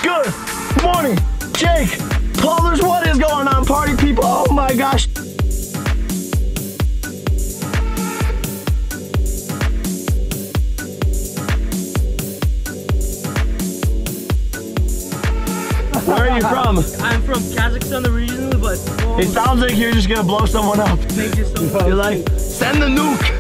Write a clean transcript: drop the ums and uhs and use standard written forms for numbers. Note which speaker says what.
Speaker 1: Good morning, Jake. Paulers, what is going on, party people? Oh my gosh. Where are you from?
Speaker 2: I'm from Kazakhstan originally, but...
Speaker 1: It sounds like you're just gonna blow someone up.
Speaker 2: Thank you so much.
Speaker 1: You're like, send the nuke.